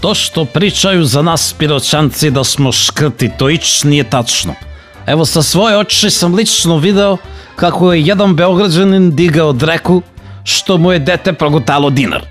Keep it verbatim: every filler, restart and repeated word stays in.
То што причају за нас пирочанци да смо шкрти, тоич не е тачно. Ево со своји очи сам лично видео како е еден београđанин дигao дреку што му е дете прогутало динар.